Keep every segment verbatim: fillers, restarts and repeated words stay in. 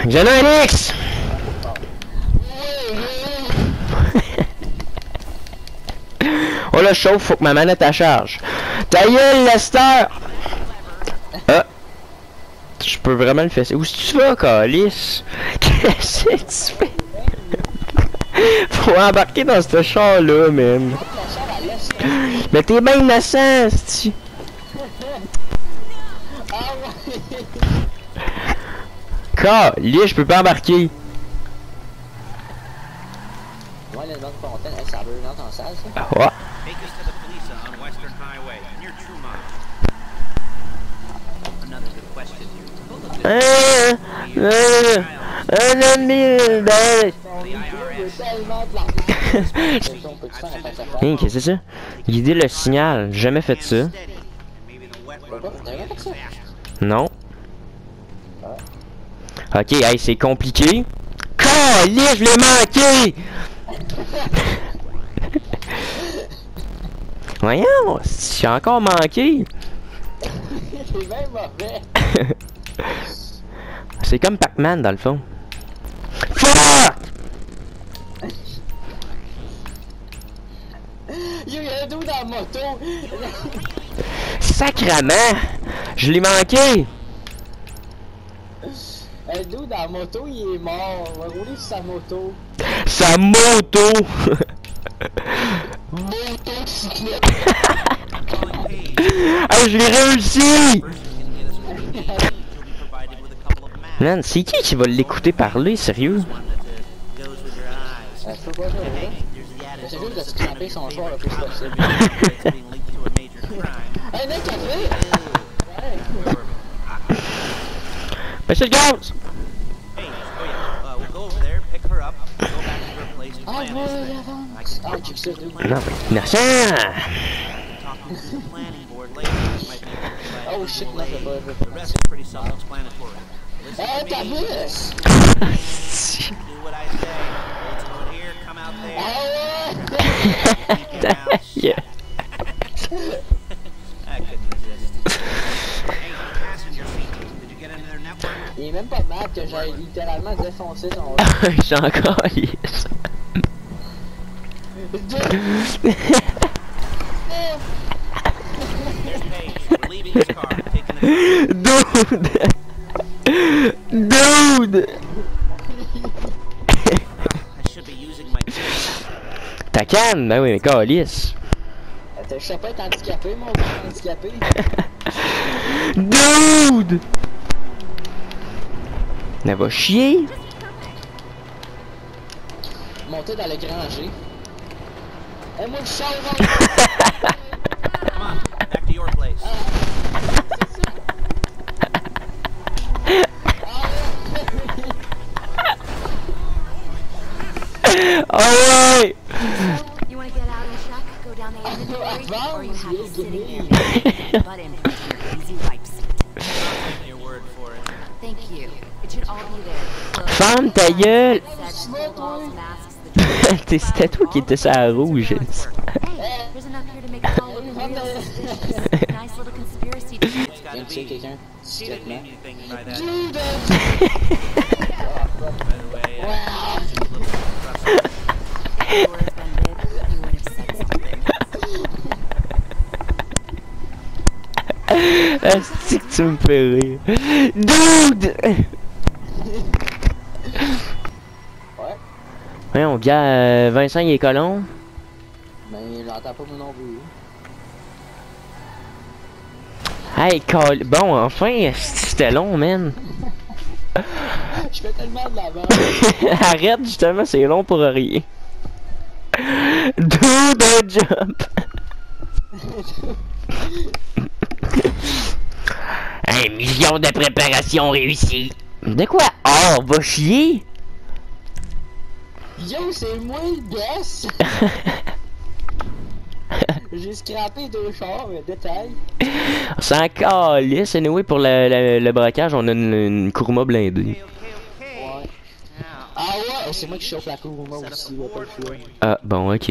J'en ai un X! Oh là, chauffe, faut que ma manette à charge. Ta gueule, Lester! Ah! Je peux vraiment le fesser. Où est-ce que tu vas, Calice? Qu'est-ce que tu fais? Faut embarquer dans ce char-là, man. Mais t'es bien innocent, c'ti. Calice, je peux pas embarquer. Ouais, les bandes fontaines, ça veut dans ton salle, ça? Ah ouais. Un ennemi. Hein, qu'est-ce que c'est ça? Guider le signal. J'ai jamais fait ça. Non. Ok, hey, c'est compliqué. Calisse, je l'ai manqué! Voyons, j'ai encore manqué. C'est même mauvais. C'est comme Pac-Man dans le fond. Fuck! Yo, y'a un dos dans la moto. Sacrement! Je l'ai manqué! Un dos dans la moto, il est mort. On va rouler sur sa moto. Sa moto! Motocyclette. Ah, je l'ai réussi! Man, c'est qui qui va l'écouter parler, sérieux? Euh, je peux pas faire ça. C'est juste de scraper son char le plus possible. Hey, mec, t'as fait? Monsieur le gaz! Ah, ouais, avance. Ah, check ça, deux. Non, mais innocent! Oh shit, non, c'est pas, c'est pas. Ah, t'as vu? Ah ouais! Yeah. Il est même pas mal que j'ai littéralement défoncé son... J'ai encore yes. Dude! Dude! Ta canne? Ben oui, mais calice. Je sais pas être handicapé, mon gars, handicapé. Dude! Elle va chier! Monter dans le grand G. Et moi, je sors Oh ouais! You want to get out and check? Go down the inventory, or you have it sitting there. Butt in here. Easy wipes. your word for it. Thank you. It should all be there. Ferme ta gueule! Sets, balls, masks, the C'était toi qui étais sur la rouge. Hey, there's enough here to make a call look real suspicious. Nice little conspiracy. Viens de tuer quelqu'un? Discrètement. Dude! Wow! If yours been big, you would have said something. Asti que tu me fais rire. Dude! Ouais? Ouais, on vient euh, Vincent il est colon. Ben, j'entends pas mon nom plus. Hey, call... Bon, enfin, c'était long, man. Je fais tellement de la merde. Arrête, justement, c'est long pour rien. Do the jump. Un million de préparation réussie. De quoi? Oh, va chier. Yo, c'est moi le best! J'ai scrappé deux chars, mais détail. C'est encore lisse. Anyway, pour le, le, le braquage, on a une, une Kuruma blindée. Ouais. Ah ouais, c'est moi qui chauffe la Kuruma aussi, y'a pas le choix. Ah, bon, ok.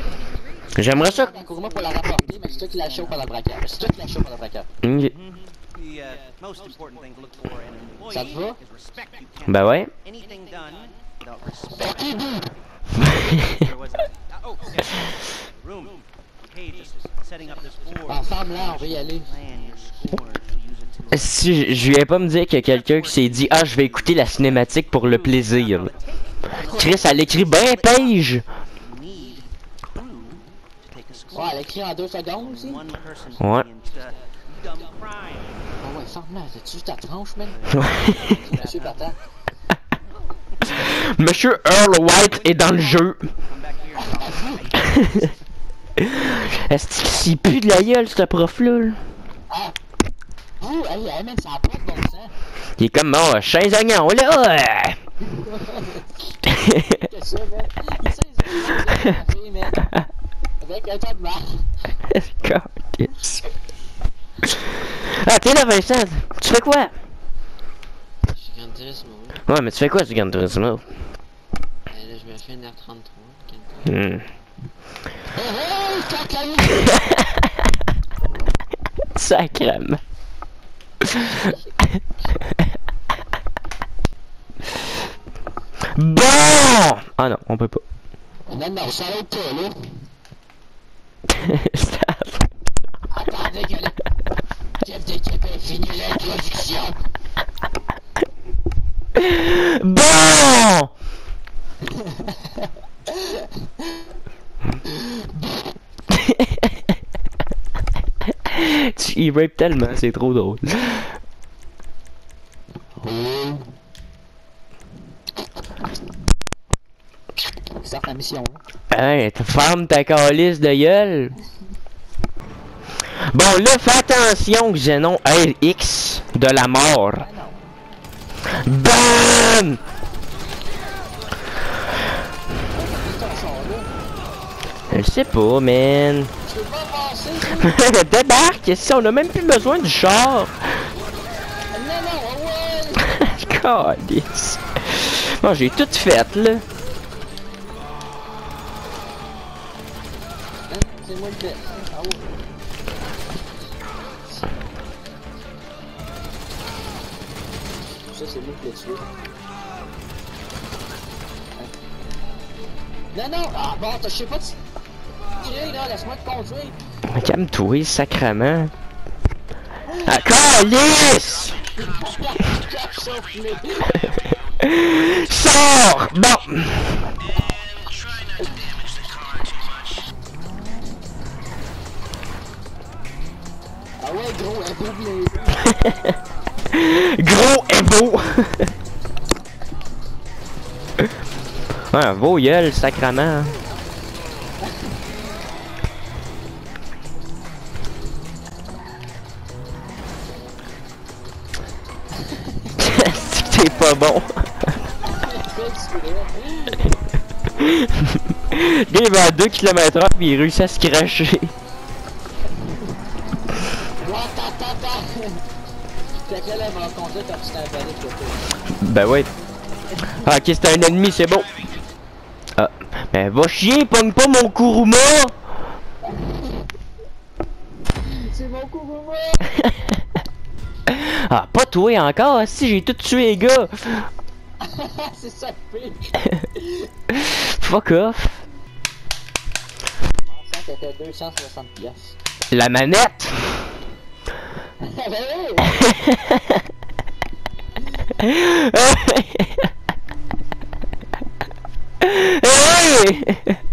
J'aimerais ça. La Kuruma pour la rapporter, mais c'est toi qui la chauffe par le braquage. C'est toi qui la chauffe par le braquage. Ok. The uh, most important thing to look for in an employee Ça te va? is respect. You can't Ben ouais. anything done without respect. There was a, oh, okay. Room. Okay, just setting up this board. Ensemble là, on va y aller. Plan your scores. We'll use it to Si je viens pas me dire qu'il y a quelqu'un qui s'est dit ah je vais écouter la cinématique pour le plaisir. Chris elle écrit ben page. need crew to take a score. Ouais, elle écrit en deux secondes aussi. One person Ouais. into dumb crime. Ah ouais, ferme là, t'as-tu vu ta tranche, man? Ouais. Monsieur Patin. Monsieur Earl White est dans le jeu. Come back here. Est-ce qu'il s'y pue de la gueule ce prof là? Ah! Oh, hey, hey, man, ça a pas de bon sens. Il est comme oh chien oignon là. Qu'est-ce que ça, man? Il sait, il sait, il sait, man. Avec un tas de marre. Calice. Ah t'es là Vincent, tu fais quoi? Je suis Gran Turismo. Ouais mais tu fais quoi du Gran Turismo? Euh, là, je me fais une R trente-trois. Hmm. Oh, oh, cacanou! Sacrement. Bon! Ah non, on peut pas. Non, non, ça arrête pas, là. Ça- Attendez que le chef d'équipe ait fini l'introduction. Bon! Tu y rape tellement, c'est trop drôle. Start la mission. Hey, tu fermes ta calice de gueule. Bon, là, fais attention, Xenon R X de la mort. Bam! Je sais pas, man. Je peux pas passer. Débarque, si on a même plus besoin du char. Non, non, ouais. Calice. Bon, j'ai tout fait, là. Hein, c'est moi le fait. Ah ouais. Ça, c'est moi qui l'ai tué. Non, non! Ah bon, je sais pas tirer là, laisse-moi te conduire! Calme-toi, sacrement. Ah, calice! Sors! Bon! Ah ouais, gros, un beau blé! Gros et beau! Ouais, beau gueule, sacrement. C'est pas bon. Lui, il va à deux kilomètres heure puis il réussit à se cracher. Fait que là, elle m'a rencontré quand tu t'es avalé de côté. Ben ouais. Ah, ok, c'est un ennemi, c'est bon. Ah, ben va chier, pogne pas mon Kuruma! C'est mon Kuruma! Ah, pas toi encore, si j'ai tout tué les gars! C'est ça le pire! Fuck off! Ça, c'était deux cent soixante piastres. La manette! Ah ben oui! Hey!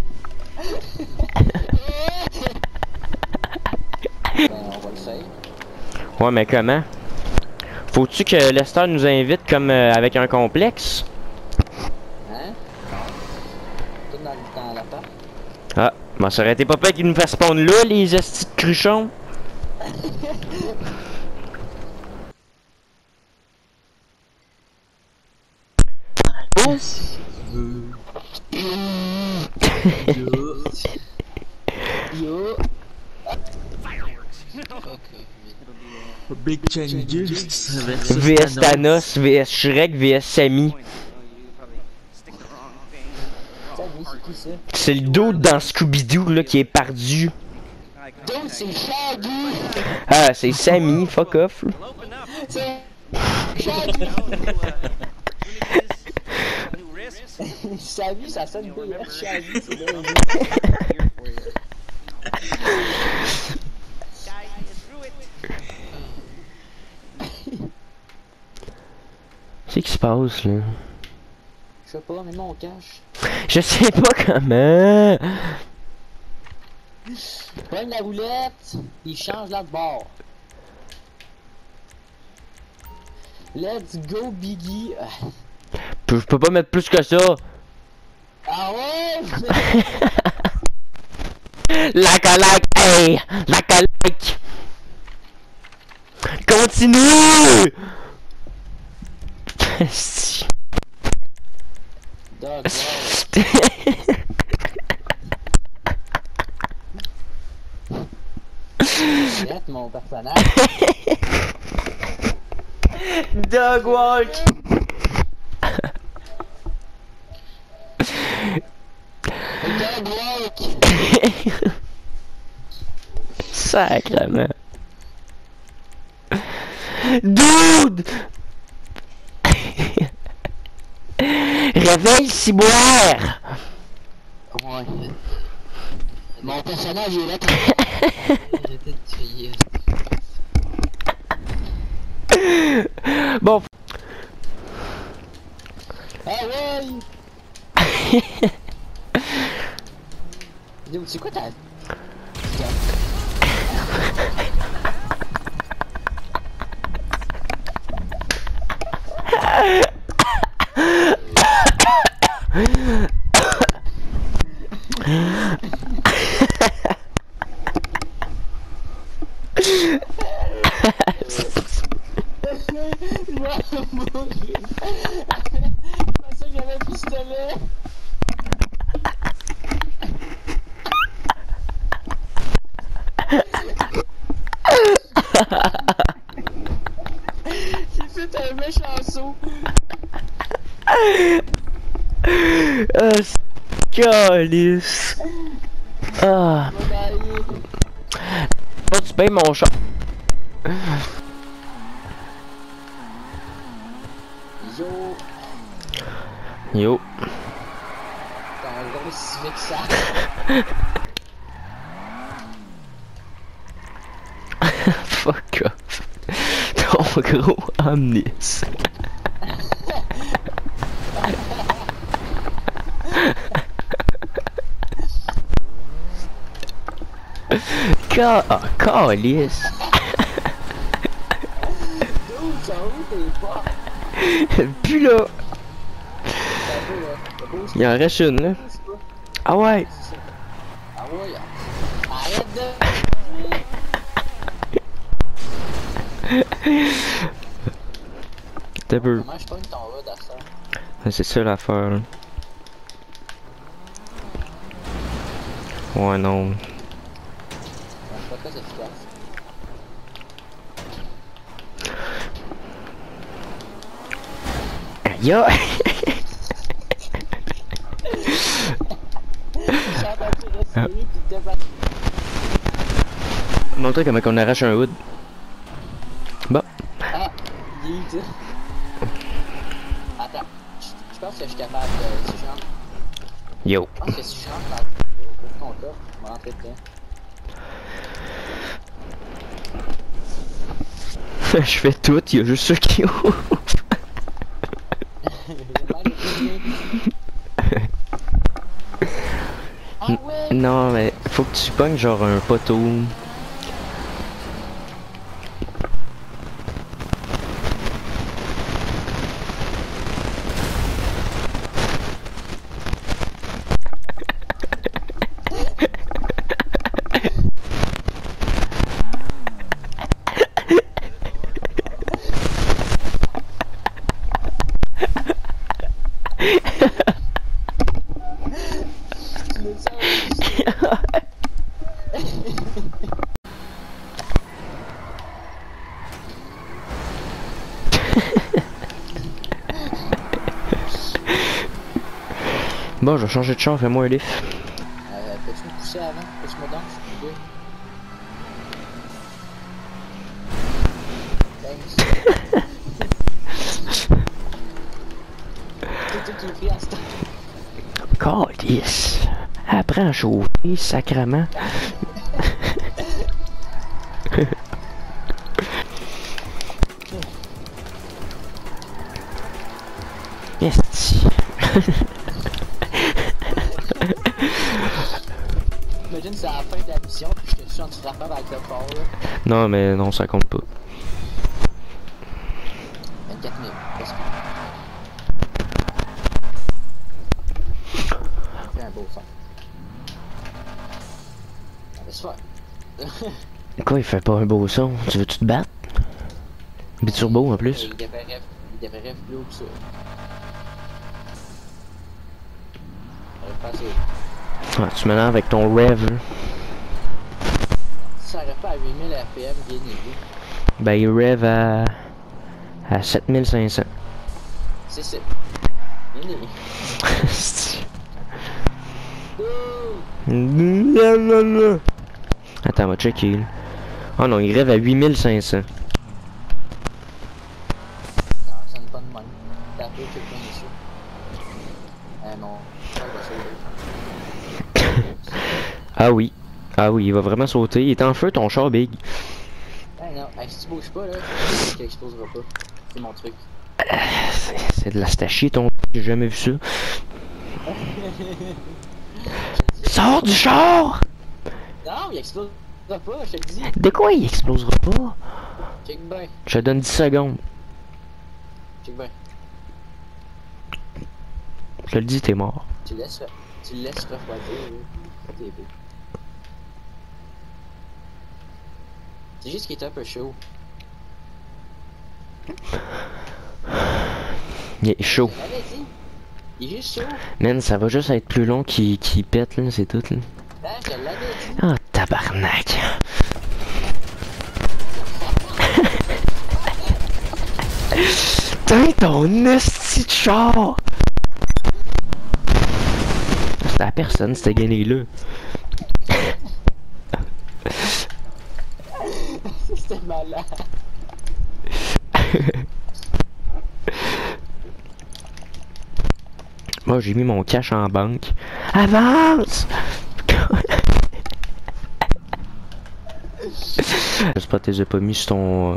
Ben, on va le faire. Ouais, mais comment? Faut-tu que Lester nous invite comme euh, avec un complexe? Hein? Tout dans, dans la part. Ah, ben ça aurait été pas pire qu'ils nous fassent spawn là, les estis de cruchons. Oh! Yo! Big Changes V S Thanos, V S Shrek, V S Sammy. Ça, lui, c'est qui ça? C'est le dos dans Scooby-Doo là qui est perdu. Donc c'est Shaggy! Ah, c'est Sammy, fuck off. Well, open up. C'est You Shaggy! know, new, uh, opportunities, new risks. Shaggy, ça sonne bien. Shaggy, c'est bien. Here for you. Guide you through it. C'est qui se passe là? Je sais pas, mais mon cache. Je sais pas comment. Prends la roulette, il change là de bord. Let's go, Biggie. Je peux pas mettre plus que ça. Ah ouais? Like a like, hey, like a like. Continue. Dog, wow. Mon personnage. Dog walk. Dog walk. Sacrement. Dude! Réveille ciboire! Ouais. Mon personnage est là. J'étais de crier. Bon. Ah ouais! Yo, c'est quoi ta... Je pensais que j'avais un pistolet. J'ai fait un méchant saut. Ah, calice. Ah. Toi, tu payes mon chat. Yo. Yo. T'as gros civique ça. Fuck off. Ton gros omnis. Ca... Ah, calice. D'où ça où t'es pas? Puis là, T'as vu là? T'as beau il en reste une là. Ah ouais. Ah ouais. Arrête de... T'as peu. Comment je pogne ton hood à ça? C'est ça l'affaire là. Ouais non. C'est pas très efficace. Aïe aïe. J'ai entendu respirer pis débattre. Montre comment on arrache un hood. Bon. Ah, il est dit. Attends, je je pense que je suis capable de... Si je rentre... Yo. Je pense que si je rentre dans le ton coffre, je vais rentrer dedans. Je fais tout, il y a juste ça qui ouvre. Ah ouais! Non mais faut que tu pognes genre un poteau. Bon, je vais changer de char, fais-moi un lift. Euh, peux-tu me pousser avant? Peux-tu me danser? tout qui est pris à ce temps. Calice. Apprends à chauffer, sacrement. Esti. Imagine c'est à la fin de la mission puis je te suis en te frappant avec le fort là. Non, mais non, ça compte pas. vingt-quatre mille, parce que... C'est un beau son. Laisse faire. Quoi, il fait pas un beau son? Tu veux-tu te battre? Biturbo en plus? Il devrait rêve, il devrait rêve plus haut que ça. J'aurais pas assez. Ah, tu m'énerves avec ton rev. Hein. Ça aurait pas à huit mille R P M bien élevé. Ben, il rev à... à sept mille cinq cents. C'est ça. Bien élevé. Attends, on va checker. Là. Oh non, il rêve à huit mille cinq cents. Non, ça ne pas de même. T'as peu quelqu'un ici. Ah non. Ça va sauter. Ah oui. Ah oui, il va vraiment sauter. Il est en feu ton char, Big. Ah non, hey, si tu bouges pas là, tu explosera pas. C'est mon truc. C'est de la stachie ton... J'ai jamais vu ça. Sors du char! Non, il explosera pas, je te le dis. De quoi il explosera pas? Check ben, Je te donne dix secondes. check ben. Je te le dis, t'es mort. Tu laisses, tu le laisses refroidir, là. T'es beau. C'est juste qu'il est un peu chaud. Il est chaud. Je l'avais dit. Il est juste chaud. Man, ça va juste être plus long qu'il qu'il pète, là, c'est tout, là. Ben, je l'avais dit. Oh, tabarnak. Putain, ton esti de char! C'était à personne, c'était gagné là. C'était malade. Moi, j'ai mis mon cash en banque. Avance! J'espère que tu les as pas mis sur ton... Euh,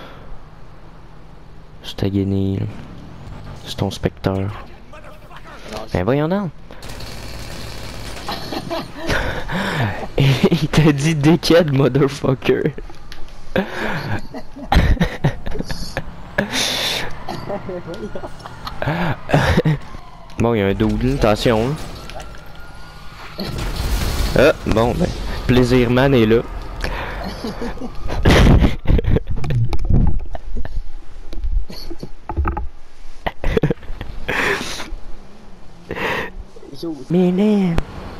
sur ta guenille, là. Sur ton specteur. Ben voyons donc! Il t'a dit dickhead, motherfucker! Bon, il y a un doodle, attention. Ah, bon, ben, Plaisir Man est là. Minem.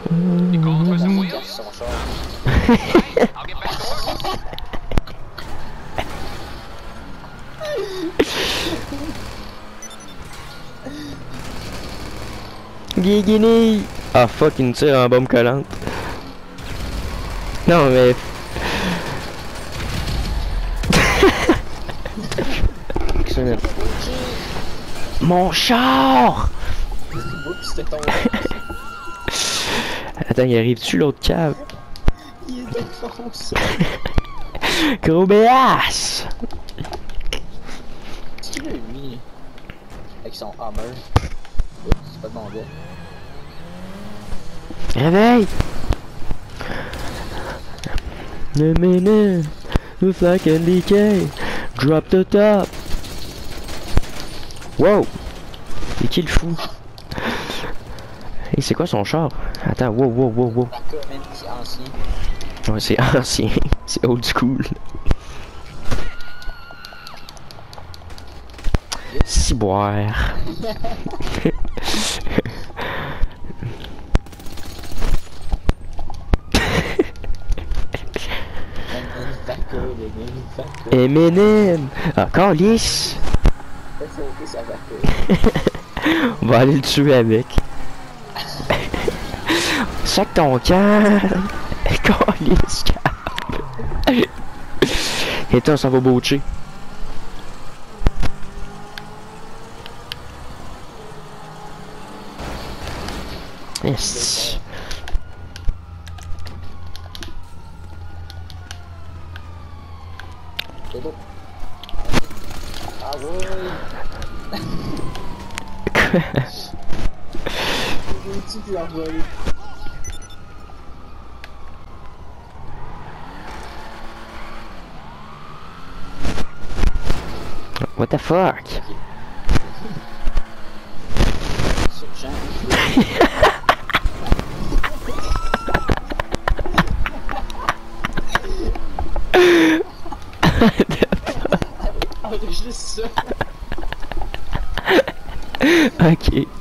Guigini. Ah fuck, il me tire en bombe collante. Non mais... Mon char. Attends, il arrive-tu l'autre cave? Il est défoncé. Gros béasse. Qu'est-ce qu'il a mis avec son hammer? Oups, c'est pas de mon gars. Réveille! Le minute, look like a decay, drop the top. Wow! C'est qui le fou? Et c'est quoi son char? Attends, wow, wow, wow, wow. C'est ancien. Ouais, c'est ancien, c'est old school. Ciboire. Eminem! Ah, calice! On va aller le tuer avec. Sac ton camp! Calice! Et toi, ça va boucher. Yes. C'est beau. Ah oui. J'ai une petite qui l'a volé. What the fuck? Ah, juste ça. Ok.